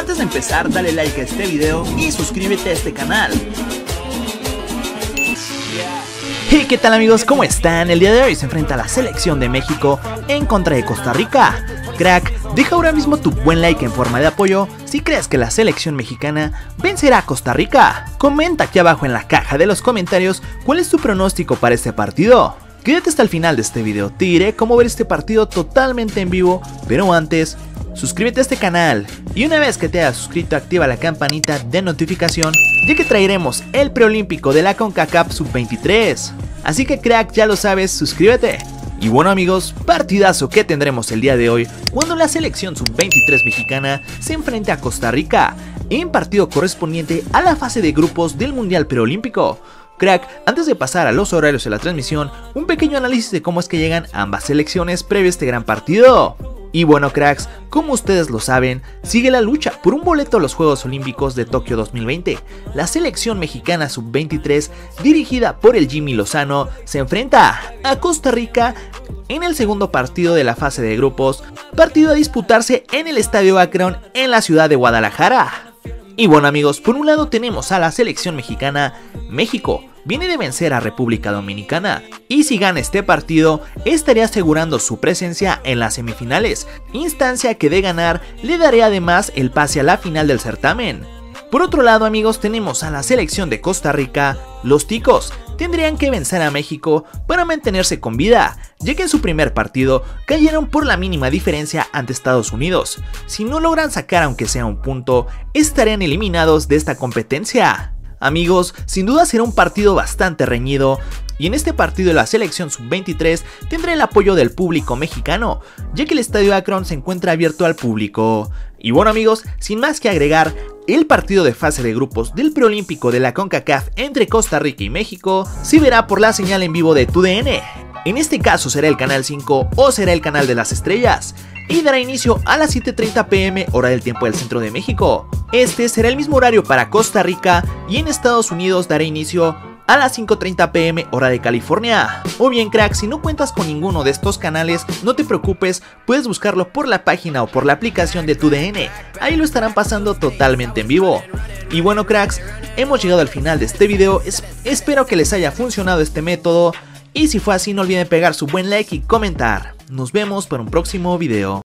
antes de empezar, dale like a este video y suscríbete a este canal. Hey, ¿qué tal amigos? ¿Cómo están? El día de hoy se enfrenta la selección de México en contra de Costa Rica. Crack, deja ahora mismo tu buen like en forma de apoyo si crees que la selección mexicana vencerá a Costa Rica. Comenta aquí abajo en la caja de los comentarios cuál es tu pronóstico para este partido. Quédate hasta el final de este video, te diré cómo ver este partido totalmente en vivo, pero antes, suscríbete a este canal. Y una vez que te hayas suscrito, activa la campanita de notificación, ya que traeremos el preolímpico de la CONCACAF Sub-23. Así que crack, ya lo sabes, suscríbete. Y bueno amigos, partidazo que tendremos el día de hoy cuando la selección Sub-23 mexicana se enfrente a Costa Rica en partido correspondiente a la fase de grupos del Mundial Preolímpico. Crack, antes de pasar a los horarios de la transmisión, un pequeño análisis de cómo es que llegan ambas selecciones previo a este gran partido. Y bueno cracks, como ustedes lo saben, sigue la lucha por un boleto a los Juegos Olímpicos de Tokio 2020. La selección mexicana Sub-23, dirigida por el Jimmy Lozano, se enfrenta a Costa Rica en el segundo partido de la fase de grupos, partido a disputarse en el Estadio Akron en la ciudad de Guadalajara. Y bueno amigos, por un lado tenemos a la selección mexicana. México viene de vencer a República Dominicana y si gana este partido estaría asegurando su presencia en las semifinales, instancia que de ganar le daría además el pase a la final del certamen. Por otro lado amigos, tenemos a la selección de Costa Rica. Los ticos tendrían que vencer a México para mantenerse con vida, ya que en su primer partido cayeron por la mínima diferencia ante Estados Unidos. Si no logran sacar aunque sea un punto, estarían eliminados de esta competencia. Amigos, sin duda será un partido bastante reñido, y en este partido la selección Sub-23 tendrá el apoyo del público mexicano, ya que el Estadio Akron se encuentra abierto al público. Y bueno amigos, sin más que agregar, el partido de fase de grupos del preolímpico de la CONCACAF entre Costa Rica y México se verá por la señal en vivo de TUDN. En este caso será el canal 5 o será el canal de las estrellas, y dará inicio a las 7:30 p.m. hora del tiempo del centro de México. Este será el mismo horario para Costa Rica y en Estados Unidos dará inicio a las 5:30 p.m. hora de California. O bien crack, si no cuentas con ninguno de estos canales, no te preocupes, puedes buscarlo por la página o por la aplicación de TUDN, ahí lo estarán pasando totalmente en vivo. Y bueno cracks, hemos llegado al final de este video, espero que les haya funcionado este método, y si fue así no olviden pegar su buen like y comentar. Nos vemos para un próximo video.